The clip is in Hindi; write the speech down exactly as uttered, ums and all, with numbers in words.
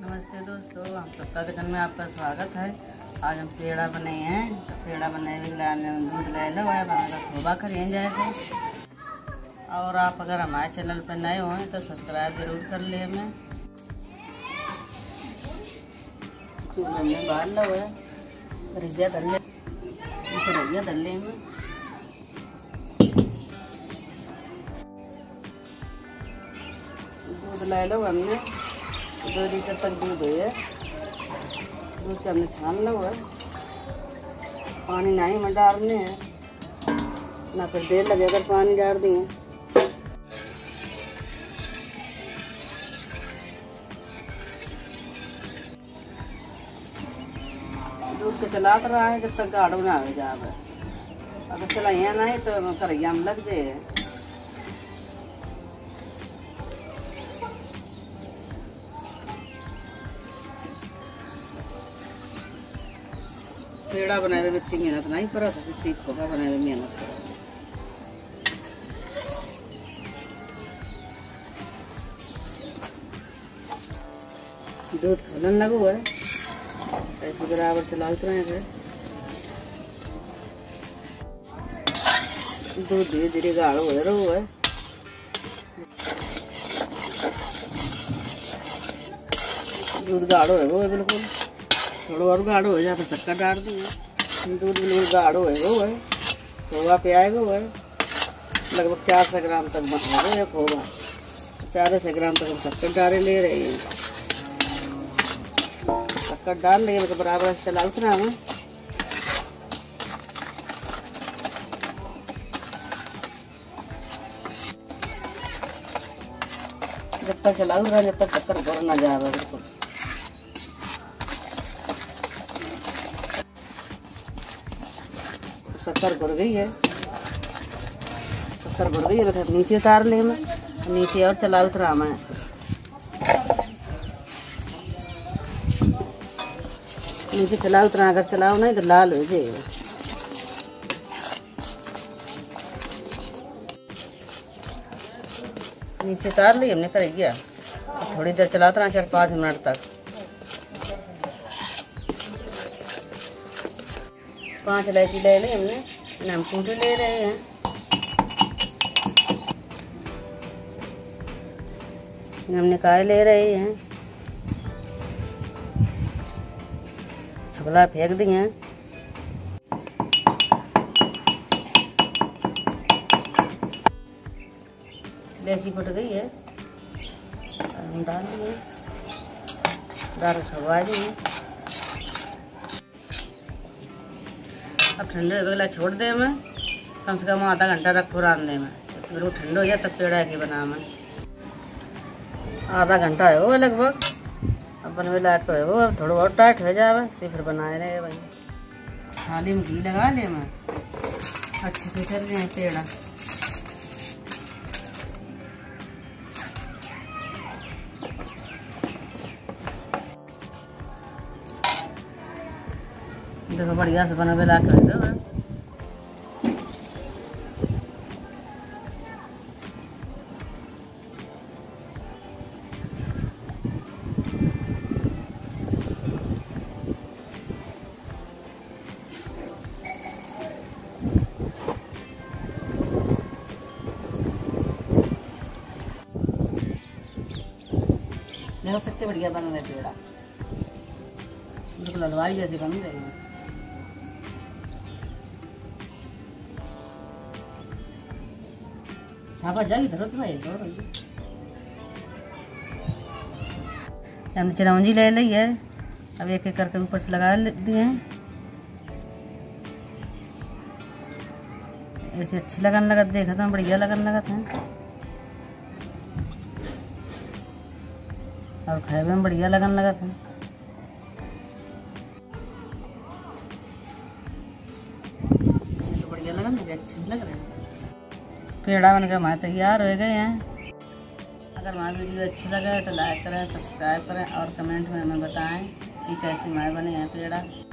नमस्ते दोस्तों, हम सबका किचन में आपका स्वागत है। आज हम पेड़ा बने हैं। तो पेड़ा बनाए दूध ले लो है खोबा खरीद जाए। और आप अगर हमारे चैनल पर नए हों तो सब्सक्राइब जरूर कर ले। हमें चूल्हे में बाल लो है रैया धर ले रैया धर ले में दूध ले लो। हमने दो लीटर तक दूध है। दूध से हमने छान लो है। पानी नहीं में डालने हैं ना, फिर देर लगे अगर पानी डाल दिए। दूध को चलाता रहा है जब तक गाढ़ा ना हो जाए। अगर चलाइया नहीं तो करैया में लग जाए। पेड़ा बनाए में इतनी मेहनत नहीं करा था, इतनी खोखा बनाए में मेहनत करा। दूध खलन लगो है ऐसे बराबर चलाते रहे। दूध धीरे धीरे गाढ़ा हो रहा है। दूध गाढ़ो है वो है बिल्कुल। थोड़ा और गाढ़ो हो जाए तो शक्कर डाल दिए। दूध बिल्कुल गाढ़ो है वो है। खोवा पे आएगा वो है लगभग चार सौ ग्राम तक बना है खोवा। चार सौ ग्राम तक हम शक्कर डाले ले रहे हैं। शक्कर डाल लेंगे तो बराबर से चला उतना हमें। जब तक चला रहा जब तक शक्कर भर ना जाए बिल्कुल। शक्कर भर गई है। शक्कर भर गई है तो नीचे उतार ले मैं। नीचे और चला उतरा मैं। नीचे चला उतरा अगर चलाओ नहीं तो लाल हो जाएगा। नीचे उतार ली हमने कर गया। थोड़ी देर चला उतरा चार पाँच मिनट तक। पांच इलायची ले ली हमने। हम कूटे ले रहे हैं। हमने काय ले रहे हैं। छुगला फेंक दिए हैं। इलायची फट गई है। हम डाल दिए दाल छुड़वा दिए। अब ठंडे हो छोड़ दे मैं। कम से कम आधा घंटा रखो रांधने में। फिर वो ठंडा हो जाए तब पेड़ा के बना मैं। आधा घंटा है वो लगभग। अब बनवे लायक हो वो अब थोड़ा बहुत टाइट हो जाए फिर बनाए रहे भाई। थाली में घी लगा ले मैं। अच्छे से कर रहे हैं पेड़ा। देखो बढ़िया से बनवे ला कर दो। देखो कितने बढ़िया बन रहे पेड़ा। बिल्कुल हलवाई जैसे बन रहे हैं। छापा जाएगी धरो तो भाई धरो भाई। हमने चिरौंजी ले ली है। अब एक एक करके ऊपर से लगा दिए हैं। ऐसे अच्छी लगन लगत देखा था बढ़िया लगन लगत है। और खाए में बढ़िया लगन लगत है। तो बढ़िया लगन लगे अच्छे लग रहे हैं। पेड़ा बनकर हमारे तैयार हो गए हैं। अगर हमारी वीडियो अच्छी लगे तो लाइक करें, सब्सक्राइब करें और कमेंट में हमें बताएं कि कैसे हमारे बने हैं पेड़ा।